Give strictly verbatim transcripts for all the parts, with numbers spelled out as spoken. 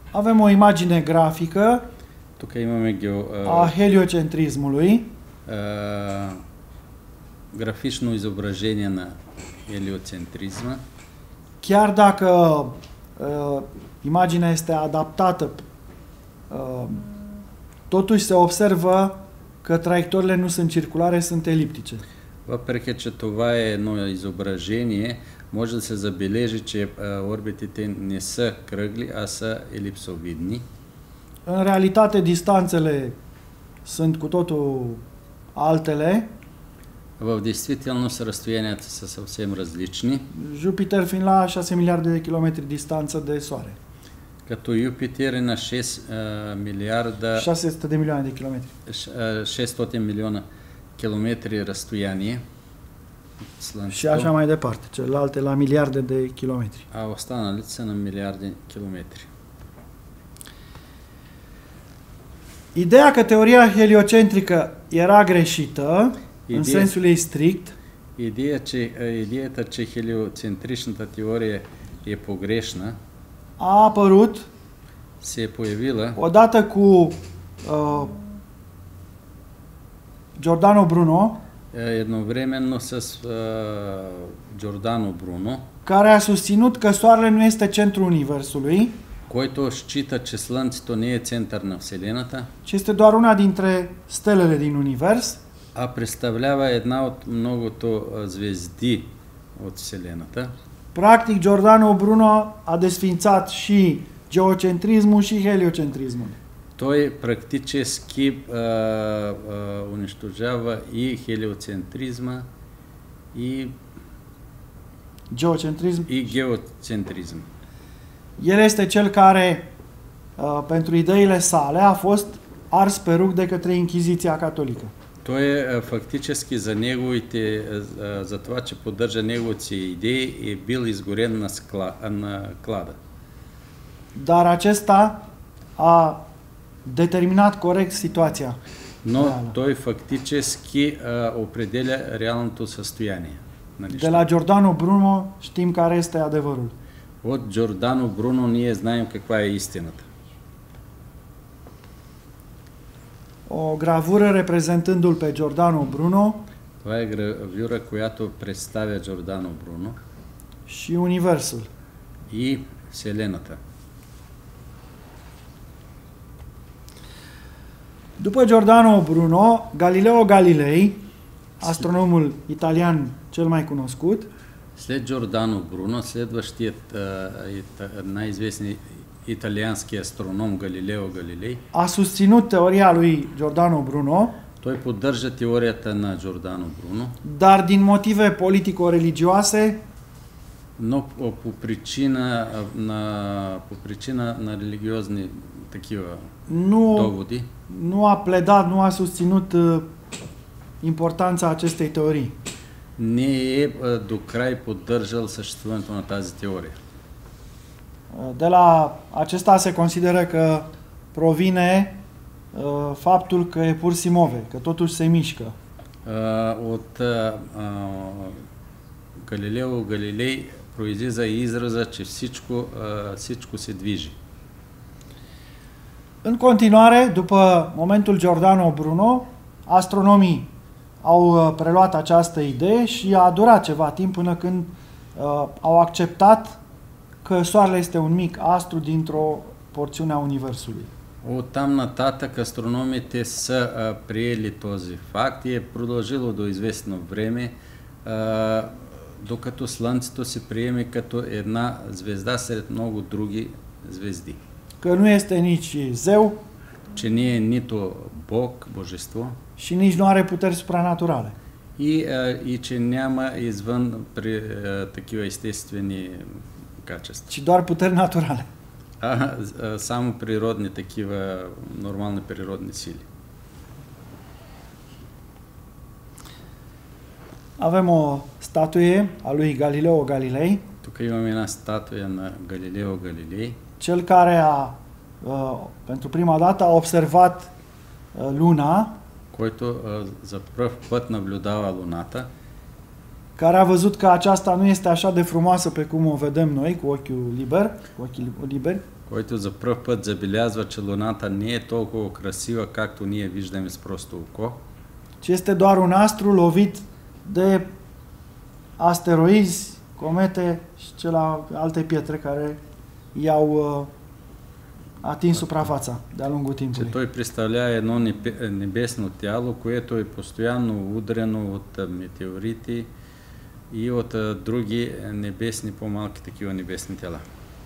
Avem o imagine grafică Тук имаме гео, a heliocentrismului. а, графично изображение на елиоцентризма. Chiar dacă uh, imaginea este adaptată, uh, totuși se observă că traiectoriile nu sunt circulare, sunt eliptice. Въпреки че това е едно изображение, може да се забележи, че а, орбитите не са кръгли, а са елипсовидни. În realitate, distanțele sunt cu totul altele. В действителност разстоянията са съвсем различни. Jupiter fiind la șase miliarde de kilometri distanță de Soare. Като Юпитер е на шест а, милиарда șase sute de milioane de kilometri. ш- а, шестстотин милиона километри разстояние от Слънцето, Și așa mai departe, celelalte la miliarde de kilometri. а останалите са на милиарди километри. Ideea că teoria heliocentrică era greșită, în Ideea- sensul ei strict, Идея, че, а, идеята, че хелиоцентричната теория е погрешна, a apărut се е появила odată cu uh, Giordano Bruno, е, едновременно с а, Джордано Бруно, care a susținut că Soarele nu este centrul Universului, който счита, че Слънцето не е център на Вселената, ci este doar una dintre stelele din Univers, а представлява една от многото а, звезди от Вселената. practic Giordano Bruno a desfințat și geocentrismul și heliocentrismul. Той практически а, а, унищожава и хелиоцентризма, и, Geocentrism. и геоцентризм. El este cel care, uh, pentru ideile sale, a fost ars pe rug de către Inchiziția Catolică. Той е а, фактически за неговите, а, за това, че поддържа неговите идеи, е бил изгорен на, скла, на клада. Dar acesta a determinat corect situația. Но Реално. той фактически а, определя реалното състояние на De нещата. la Giordano Bruno știm care este adevărul. От Джордано Бруно ние знаем каква е истината. O gravură reprezentându-l pe Giordano Bruno Това е гравюра, която представя Джордано Бруно și Universul. и Вселената. După Giordano Bruno, Galileo Galilei, astronomul italian cel mai cunoscut, След Джордано Бруно, следващият а, ита, най-известният италиански астроном Галилео Галилей, a susținut teoria lui Giordano Bruno, той поддържа теорията на Джордано Бруно, dar din motive politico-religioase но по, по, причина, на, по причина на религиозни такива nu, доводи, nu a pledat, nu a susținut uh, importanța acestei teorii. не е а, до край поддържал съществуването на тази теория. Uh, De la acesta se consideră că provine uh, faptul că e pur si move, că totuși se mișcă. А, от а, а, Галилео Галилей произлиза и израза, че всичко, а, всичко се движи. În continuare, după momentul Giordano Bruno, astronomii au uh, preluat această idee și a durat ceva timp până când uh, au acceptat că Soarele este un mic astru dintr-o porțiune a Universului. От там нататък астрономите са а, приели този факт и е продължило до известно време, а, докато Слънцето се приеме като една звезда сред много други звезди. Că nu este nici zeu Че не е нито Бог, Божество, și nici nu are puteri supranaturale. и, а, и че няма извън при, а, такива естествени качества. Ci doar puteri naturale. А, а само природни такива, нормални природни сили. Avem o statuie a lui Galileo Galilei, Тук имаме една статуя на Галилео Галилей, cel care a, uh, pentru prima dată a observat uh, luna, който а, за пръв път наблюдава Луната, care a văzut că aceasta nu este așa de frumoasă pe cum o vedem noi cu ochiul liber, cu ochii liberi, който за пръв път забелязва, че Луната не е толкова красива, както ние виждаме с просто око, ci este doar un astru lovit de asteroizi, comete și celelalte pietre care i-au uh, atins suprafața de-a lungul че timpului. той представлява едно небе- небесно тяло, което е постоянно удрено от а, метеорити и от а, други а, небесни, по-малки такива небесни тела.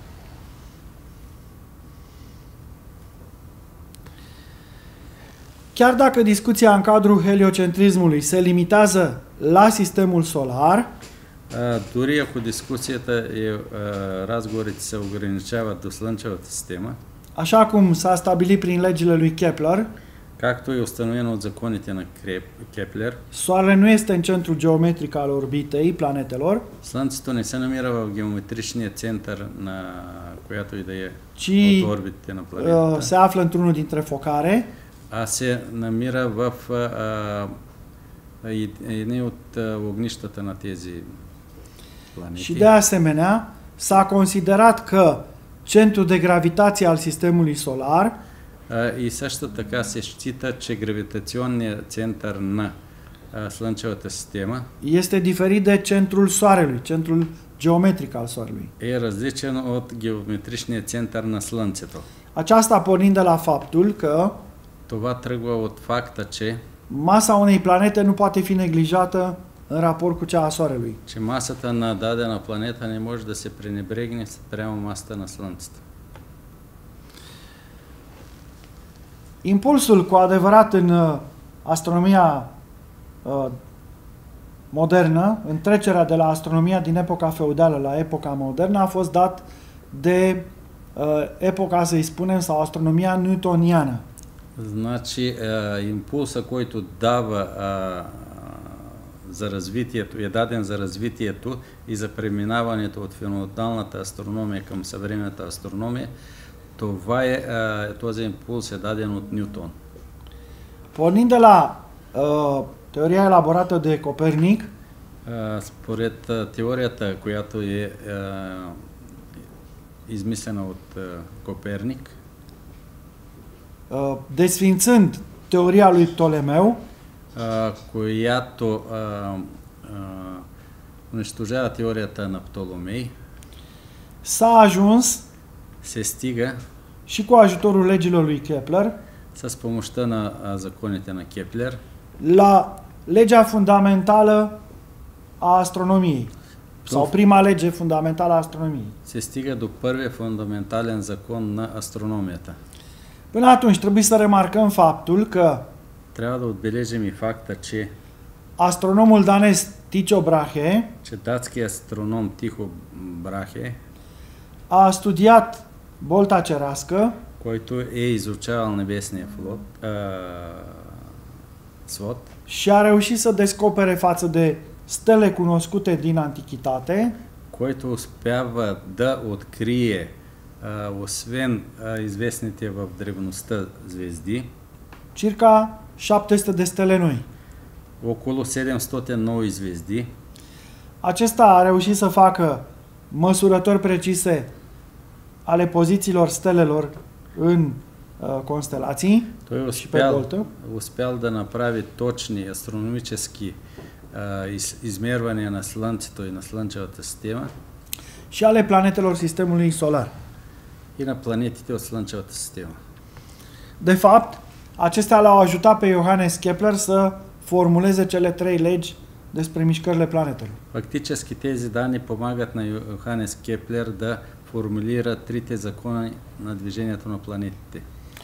Chiar dacă discuția în cadrul heliocentrismului se limitează la sistemul solar, А, дори ако дискусията е, а, разговорите се ограничават до Слънчевата система, așa cum s-a stabilit prin legile lui Kepler, както е установено от законите на Креп- Кеплер, Soarele nu este în centrul geometric al orbitei planetelor, Слънцето не се намира в геометричния център на която и да е ci от орбитите на uh, планетата, se află într-unul dintre focare, а се намира в а, а, и- едни от а, огнищата на тези și планети. de asemenea s-a considerat că centrul de gravitație al sistemului solar А, и също така се счита, че гравитационният център на а, Слънчевата система este diferit de centrul Soarelui, centrul geometric al Soarelui. е различен от геометричния център на Слънцето. Aceasta pornind de la faptul că Това тръгва от факта, че, masa unei planete nu poate fi neglijată în raport cu cea a Soarelui. че масата на дадена планета не може да се пренебрегне спрямо масата на Слънцето. Impulsul cu adevărat în uh, astronomia uh, modernă, în trecerea de la astronomia din epoca feudală la epoca modernă, a fost dat de uh, epoca, să-i spunem, sau astronomia newtoniană. Значи е, импулса, който дава а, за развитието, е даден за развитието и за преминаването от феодалната астрономия към съвременната астрономия, това е, а, този импулс е даден от Нютон. Pornind de la uh, teoria elaborată de Copernic, А, според а, теорията, която е а, измислена от а, Коперник, uh, desfințând teoria lui Ptolemeu, а, която а, а, унищожава теорията на Птоломей, s-a ajuns се стига și cu ajutorul legilor lui Kepler с помощта на а, законите на Кеплер la legea fundamentală a astronomiei, sau prima lege fundamentală a astronomiei. се стига до първия фундаментален закон на астрономията. Până atunci trebuie să remarcăm faptul că Трябва да отбележим и факта, че, astronomul danez Tycho Brahe че датски астроном Тихо Брахе, a studiat bolta cerească който е изучавал небесния флот, а, свод, și a reușit să descopere față de stele cunoscute din antichitate който успява да открие, а, освен а, известните в древността звезди, circa șapte sute de stele noi. около седемстотин нови звезди. Acesta a reușit să facă măsurători precise ale pozițiilor stelelor în uh, constelații Той și pe успял, boltă. успял да направи точни астрономически а, из, измервания на Слънцето и на Слънчевата система și ale planetelor sistemului solar. и на планетите от Слънчевата система. De fapt, acestea l-au ajutat pe Johannes Kepler să formuleze cele trei legi despre mișcările planetelor. Фактически тези данни помагат на Йоханес Кеплер да формулира трите закони на движението на планетите.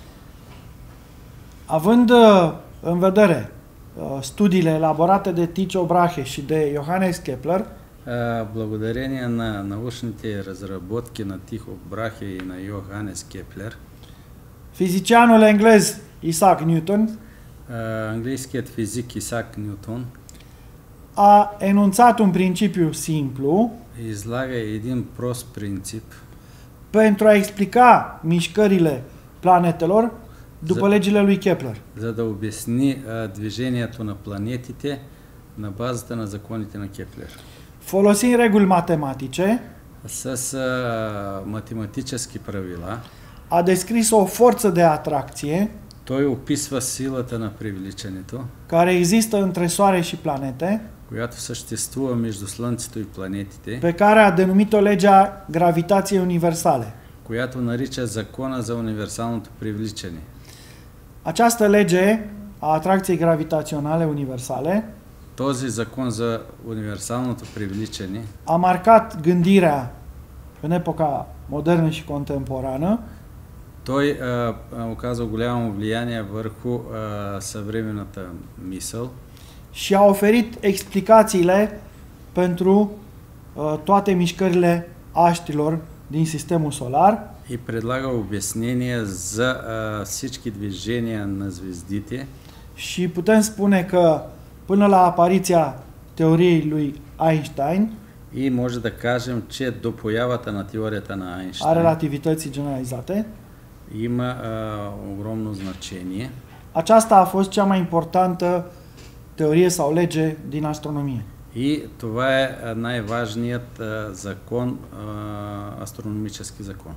Având uh, în vedere uh, studiile elaborate de Tycho Brahe și de Johannes Kepler, А, благодарение на научните разработки на Тихо Брахе и на Йоханес Кеплер, fizicianul englez Isaac Newton а, английският физик Исак Нютон a enunțat un principiu simplu излага един прост принцип, pentru a explica mișcările planetelor după За- legile lui Kepler. за да обясни а, движението на планетите на базата на законите на Кеплер. Folosind reguli matematice, С а, математически правила a descris o forță de atracție той описва силата на привличането, care există între Soare și planete, която съществува между Слънцето и планетите, pe care a denumit-o legea gravitației universale. която нарича закона за универсалното привличане. Această lege a atracției gravitaționale universale Този закон за универсалното привличане a marcat gândirea în epoca modernă și contemporană той а, а, оказва голямо влияние върху а, съвременната мисъл și a oferit explicațiile pentru uh, toate mișcările aștilor din sistemul solar и предлага обяснения за а, всички движения на звездите. și putem spune că până la apariția teoriei lui Einstein И може да кажем, че до появата на теорията на a Айнщайн relativității generalizate, има а, огромно значение. aceasta a fost cea mai importantă teorie sau lege din astronomie. И това е а, най-важният а, закон, а, астрономически закон.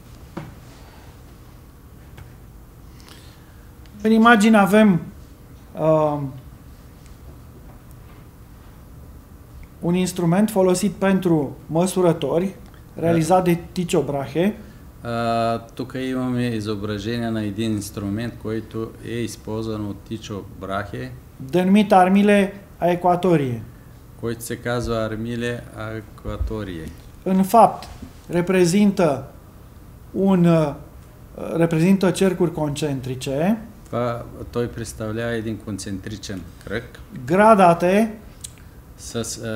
În imagine avem uh, un instrument folosit pentru măsurători, realizat de Tycho Brahe, А, тук имаме изображение на един инструмент, който е използван от Тичо Брахе, denumit armile aequatorie. който се казва Армиле Акваторие. În fapt, reprezintă un uh, reprezintă cercuri concentrice Това, той представлява един концентричен кръг gradate с а,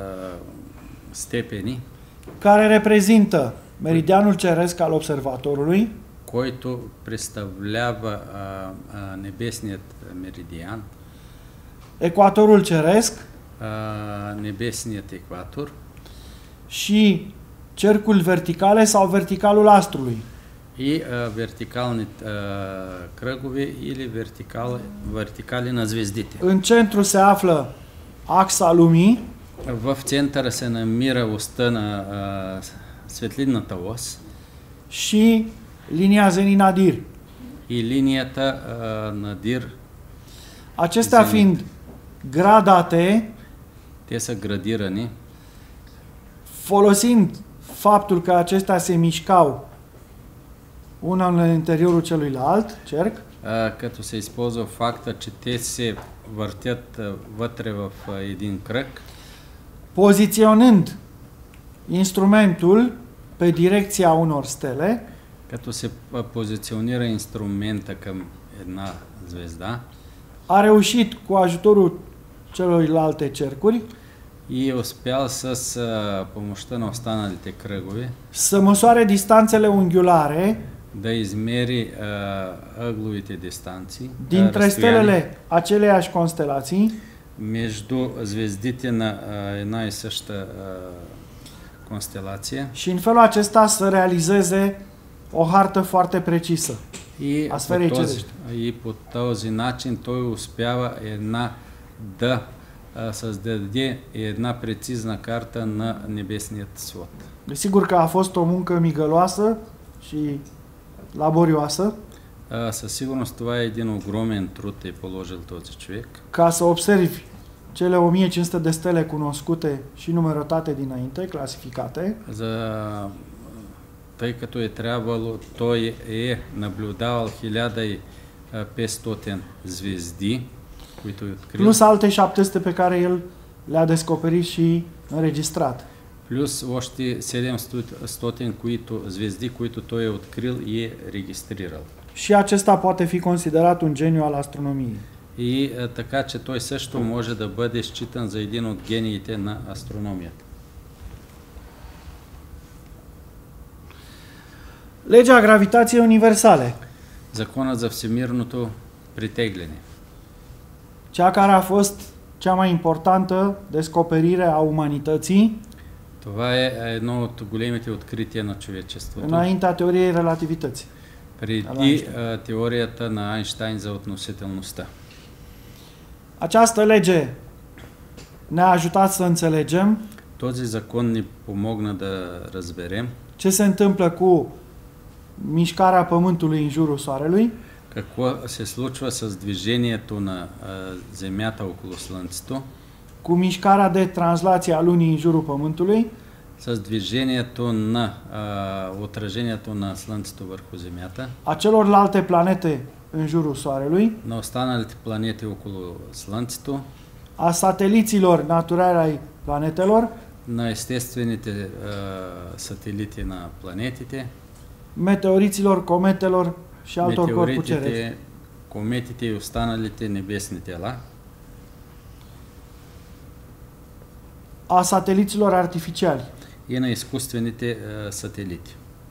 степени, care reprezintă meridianul ceresc al observatorului, който представлява а, а, небесният меридиан, ecuatorul ceresc а, небесният екватор și cercul verticale sau verticalul astrului. и а, вертикални а, кръгове или вертикали, вертикали на звездите. În centru se află axa lumii В центъра се намира оста на а, светлинната ос și linia Zenit-Nadir. и линията а, Надир. Acestea Zenit. fiind gradate, Те са градирани, folosind faptul că acestea se mișcau una în interiorul celuilalt, cerc, а, като се използва факта, че те се въртят а, вътре в а, един кръг, poziționând instrumentul pe direcția unor stele, като се а, позиционира инструмента към една звезда a reușit cu ajutorul celorlalte cercuri и е успял с а, помощта на останалите кръгове să măsoare distanțele unghiulare да измери а, ъгловите дистанции, а, dintre разстояния stelele aceleiași constelații между звездите на а, една и съща а, констелация și în felul acesta să realizeze o hartă foarte precisă. и А по, сфери този, чудещо. и по този начин той успява една да а, създаде една прецизна карта на небесният свод. Desigur că a fost o muncă migăloasă și laborioasă А, със сигурност това е един огромен труд е положил този човек, ca să observi cele o mie cinci sute de stele cunoscute și numerotate dinainte, clasificate, за, тъй като е трябвало, той е наблюдавал хиляда и петстотин звезди, които е открил, plus alte șapte sute pe care el le-a descoperit și înregistrat. плюс още седемстотин които, звезди, които той е открил и е регистрирал. Și acesta poate fi considerat un geniu al astronomiei. И а, така, че той също може да бъде считан за един от гениите на астрономията. Legea gravitației universale, Законът за всемирното притегляне. cea care a fost cea mai importantă descoperire a umanității Това е едно от големите открития на човечеството. înaintea teoriei relativității. Преди а, теорията на Айнщайн за относителността. Această lege ne-a ajutat să înțelegem Този закон ни помогна да разберем ce se întâmplă cu mișcarea Pământului în jurul Soarelui, какво се случва с движението на а, Земята около Слънцето, cu mișcarea de translație a Lunii în jurul Pământului, с движението на а, отражението на Слънцето върху Земята, a celorlalte planete în jurul Soarelui, на останалите планети около Слънцето, a sateliților naturali ai planetelor, на естествените а, сателити на планетите, meteoriților, cometelor și altor corpuri cerești. метеоритите, кометите и останалите небесни тела, A sateliților artificiali. и на изкуствените а, сателити.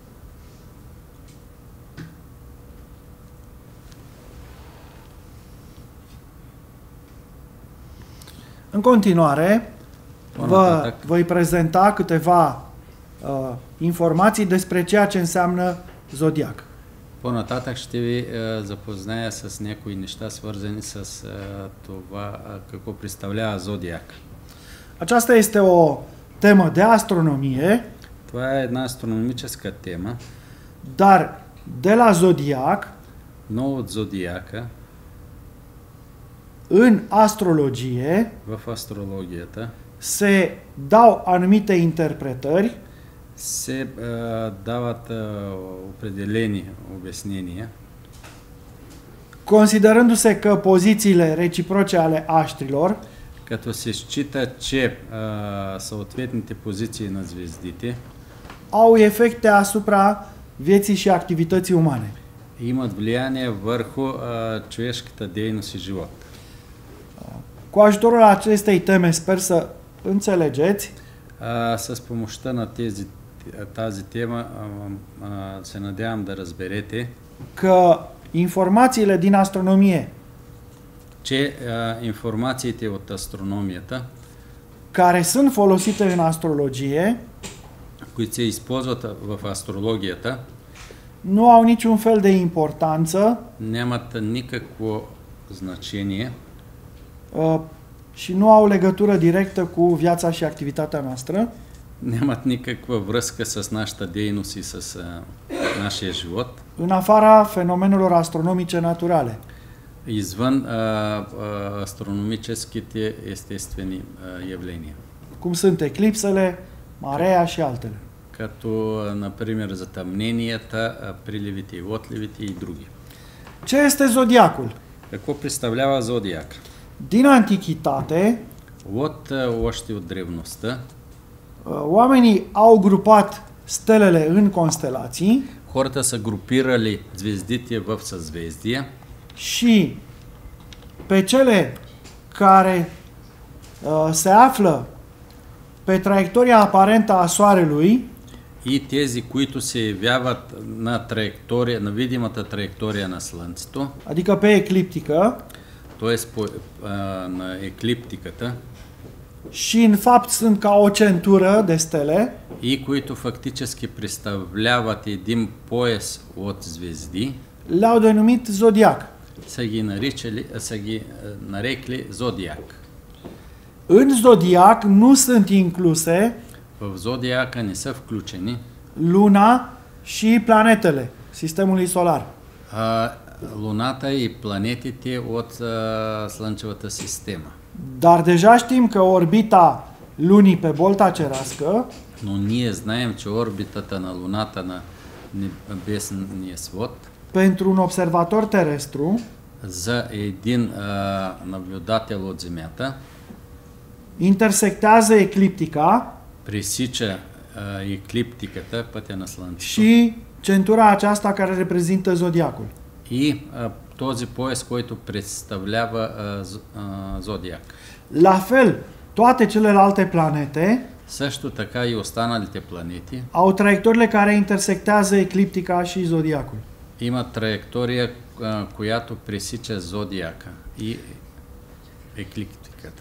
În continuare, Bună, vă tată. voi prezenta câteva uh, informații despre ceea ce înseamnă zodiac. По-нататък ще ви а, запозная с някои неща, свързани с а, това а, какво представлява зодиак. Aceasta este o temă de astronomie, Това е една астрономическа тема, dar de la zodiac, но от зодиака în astrologie, в астрологията se dau anumite interpretări се а, дават а, определени обяснения, considerându-se că pozițiile reciproce ale aștrilor като се счита, че а, съответните позиции на звездите au efecte asupra vieții și activității umane. имат влияние върху а, човешката дейност и живот. Cu ajutorul acestei teme sper să înțelegeți А, с помощта на тези, тази тема а, а, се надявам да разберете, că informațiile din astronomie че а, информациите от астрономията, care sunt folosite în astrologie които се използват в астрологията, nu au niciun fel de importanță нямат никакво значение uh, și nu au legătură directă cu viața și activitatea noastră, нямат никаква връзка с нашата дейност и с а, нашия живот, în afara fenomenelor astronomice naturale. извън а, а, астрономическите естествени а, явления, Cum sunt eclipsele, marea și altele. като, а, например, затъмненията, а, приливите и отливите и други. Ce este zodiacul? Какво представлява зодиак? Din antichitate, От, а, още от древността, uh, oamenii au grupat stelele în constelații хората са групирали звездите в съзвездия și pe cele care uh, se află pe traiectoria aparentă a Soarelui и тези, които се явяват на траектория, на видимата траектория на Слънцето, adică pe ecliptică, т.е. по, а, на еклиптиката, și în fapt sunt ca o centură de stele, и които фактически представляват един пояс от звезди, le-au denumit zodiac. са ги наричали, са ги а, нарекли зодиак. În zodiac nu sunt incluse В зодиака не са включени Luna și planetele sistemului solar. а, Луната и планетите от а, Слънчевата система. Dar deja știm că orbita Lunii pe bolta cerească Но ние знаем, че орбитата на Луната на небесния свод pentru un observator terestru за един а, наблюдател от Земята intersectează ecliptica пресича а, еклиптиката, пътя на Слънцето, și centura aceasta care reprezintă zodiacul. и а, този пояс, който представлява а, з- а, зодиак. La fel, toate celelalte planete Също така и останалите планети au traiectoriile care intersectează ecliptica și zodiacul. имат траектория, а, която пресича зодиака и еклиптиката.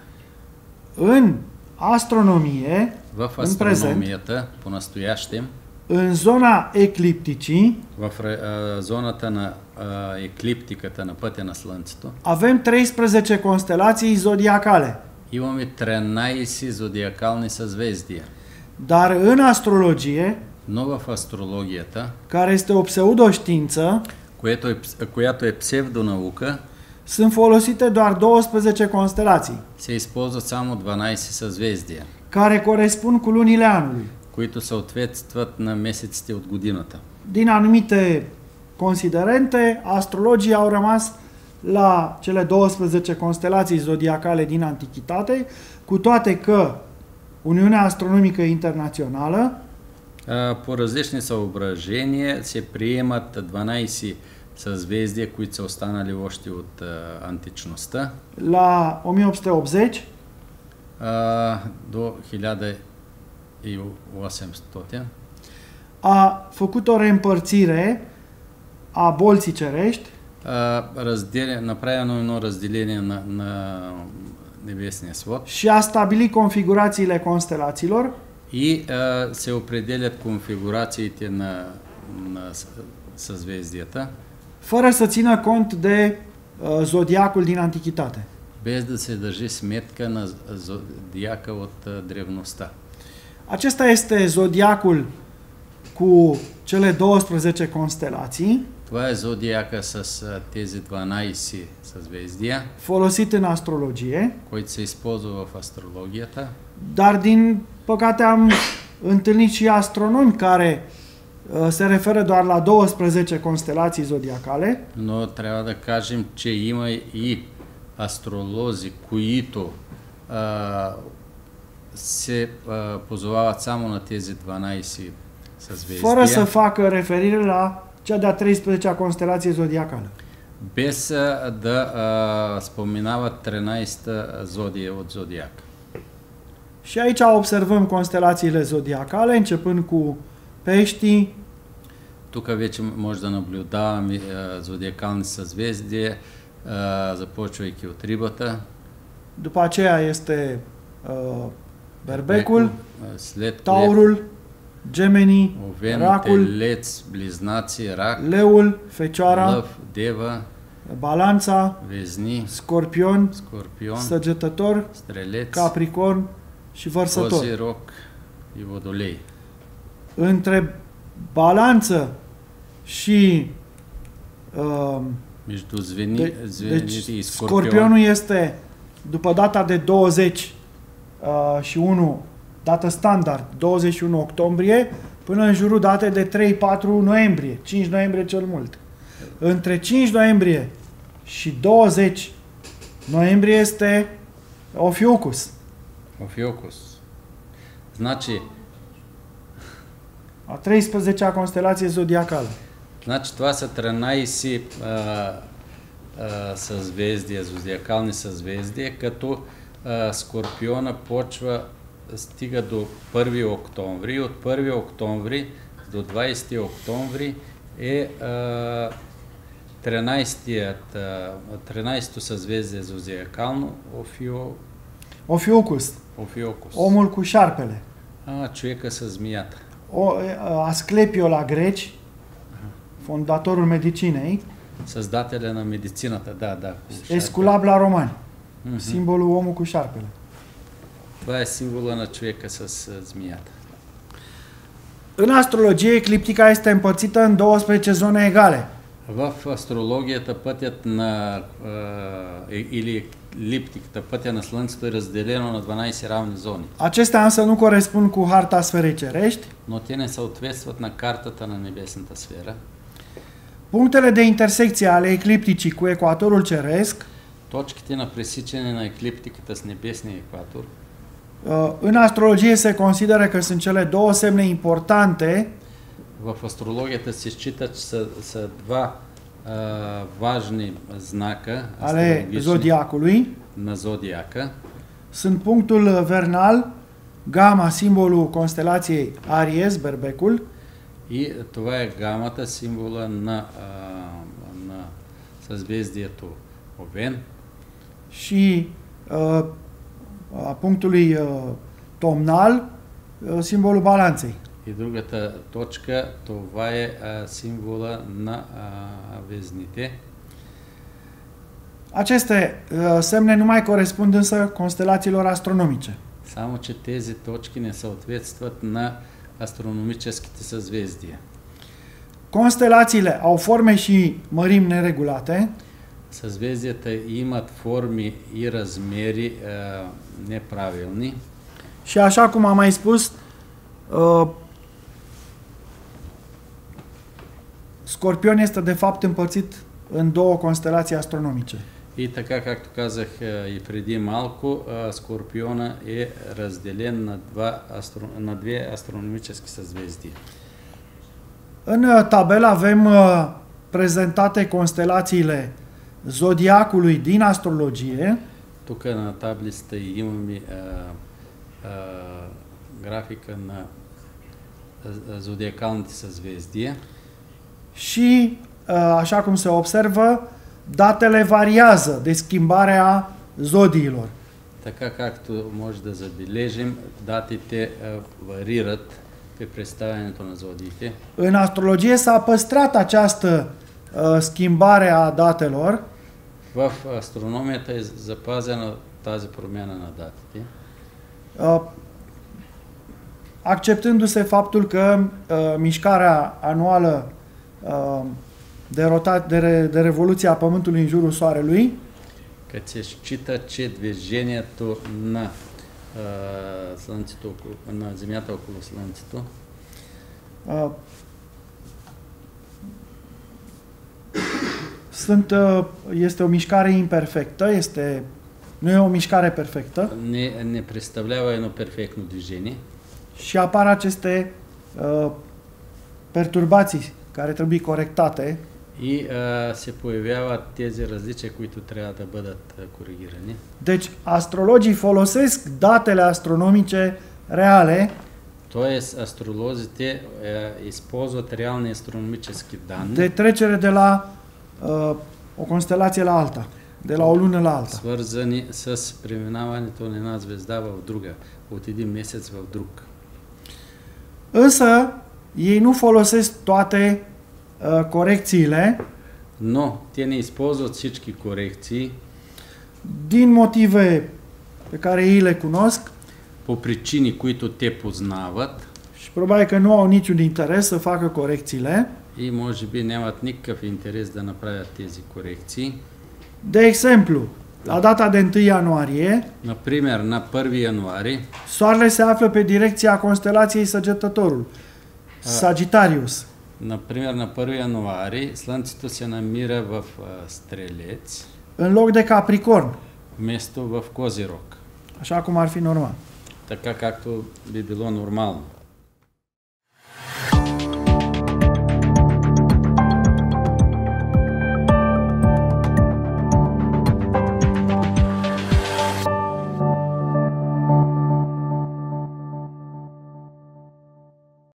În astronomie, В în prezent, астрономията по-настоящем, în zona eclipticii, в а, зоната на а, еклиптиката на пътя на Слънцето, avem treisprezece constelații zodiacale. Имаме тринайсет зодиакални съзвездия. Dar în astrologie, Но в астрологията, care este o pseudoștiință, което е, която е псевдонаука, sunt folosite doar douăsprezece constelații, се използват само дванайсет съзвездия, care corespund cu lunile anului. които съответстват на месеците от годината. Din anumite considerente, astrologii au rămas la cele douăsprezece constelații zodiacale din antichitate, cu toate că Uniunea Astronomică Internațională А, По различни съображения се приемат дванайсет съзвездия, които са останали още от а, античността, la o mie opt sute optzeci а, до хиляда и осемстотин. a făcut o reîmpărțire a bolții cerești А, разделя, направено едно разделение на, на небесния свод și a stabilit configurațiile constelațiilor и а, се определят конфигурациите на, на с- съзвездията, fără să țină cont de uh, zodiacul din antichitate. без да се държи сметка на зодиака от а, древността. Acesta este zodiacul cu cele douăsprezece constelații, Това е зодиака с а, тези дванайсет съзвездия, folosit în astrologie, който се използва в астрологията, dar din păcate am întâlnit și astronomi care uh, se referă doar la douăsprezece constelații zodiacale, но трябва да кажем, че има и астролози, които а, се а, позовават само на тези дванайсет fără să съзвездия, facă referire la cea de-a treisprezecea constelație zodiacală. без а, да а, споменават тринайсета зодия от зодиака. Și aici observăm constelațiile zodiacale, începând cu peștii, Тук вече може да наблюдаваме а, зодиакални съзвездия, а, започвайки от рибата, după aceea este uh, berbecul, а, след което taurul, gemenii, Овен, racul, телец, близнаци, рак, leul, fecioara, лъв, дева, balanța, везни, scorpion, скорпион, săgetător, стрелец, capricorn și vărsător. Козирог и Водолей. Între balanță și uh, Между звени, de, звените deci и Скорпион. scorpionul este după data de douăzeci uh, și unu, dată standard, douăzeci și unu octombrie, până în jurul datei de trei patru noiembrie, cinci noiembrie cel mult. Între cinci noiembrie și douăzeci noiembrie este Ophiuchus, Офиокус. Значи, a treisprezecea constelație zodiacală. значи това са тринайсет а, а, съзвездия, зодиакални съзвездия, като а, Скорпиона почва, стига до първи октомври. От първи октомври до двайсети октомври е а, тринайсетият, а, тринайсето съзвездие зодиакално Офио, Ophiuchus, Офиокус. omul cu șarpele. А, човека с змията. O, Asclepio la greci, fondatorul medicinei, Създателя на медицината, да, да. Esculap la romani, Мгм. simbolul omul cu șarpele. Това е символа на човека с а, змията. În astrologie, ecliptica este împărțită în douăsprezece zone egale. В астрологията пътят на а, или липтиката, пътя на Слънцето е разделено на дванайсет равни зони, Acestea însă nu corespund cu harta sferei cerești. но те не съответстват на картата на небесната сфера. Punctele de intersecție ale eclipticii cu ecuatorul ceresc, Точките на пресичане на еклиптиката с небесния екватор uh, în astrologie se consideră că sunt cele două semne importante в астрологията се считат, че са, са два а, важни знака ale астрологични zodiacului. на зодиака. Sunt punctul vernal, Gama, simbolul constelației Aries, berbecul, И това е гамата, символа на, а, на съзвездието Овен, și uh, a punctului uh, tomnal, uh, simbolul balanței. и другата точка, това е а, символа на а, везните. Aceste uh, semne nu mai corespund însă constelațiilor astronomice. Само че тези точки не съответстват на астрономическите съзвездия. Constelațiile au forme și mărimi neregulate. Съзвездията имат форми и размери е, неправилни. Și așa cum am mai spus, uh, Scorpion este de fapt împărțit în două constelații astronomice. И така, както казах и преди малко, Скорпиона е разделен на, два, на две астрономически съзвездия. În tabelă avem uh, prezentate constelațiile zodiacului din astrologie. Тук на таблицата имаме а, а, графика на зодиакалните съзвездия. Și, uh, așa cum se observă, datele variază de schimbarea zodiilor. Така както може да забележим, датите а, варират при представянето на зодиите. În astrologie s-a păstrat această uh, schimbare a datelor. В астрономията е запазена тази промяна на датите. Uh, acceptându-se faptul că uh, mișcarea anuală uh, de, rota- de, re- de revoluție a Pământului în jurul Soarelui Като се счита, че движението на, а, слънцето, на Земята около Слънцето uh, sunt, uh, este o mișcare imperfectă, este, nu e o mișcare perfectă не, не представлява едно перфектно движение și apar aceste uh, perturbații care trebuie corectate. и а, се появяват тези различия, които трябва да бъдат а, коригирани. Deci, astrologii folosesc datele astronomice reale Тоест, астролозите а, използват реални астрономически данни, de trecere de la uh, o constelație la alta, de la o lună la alta. свързани с преминаването на една звезда в друга, от един месец в друг. Însă, ei nu folosesc toate uh, corecțiile Но те не използват всички корекции din motive pe care ei le cunosc по причини, които те познават și probabil că nu au niciun interes să facă corecțiile. и може би нямат никакъв интерес да направят тези корекции. De exemplu, la data de întâi ianuarie, Например, на първи януари Soarele se află pe direcția constelației Săgetătorul, Sagittarius. Например, на първи януари Слънцето се намира в а, Стрелец, În loc de Capricorn, вместо в Козирог, așa cum ar fi normal. така както би било нормално.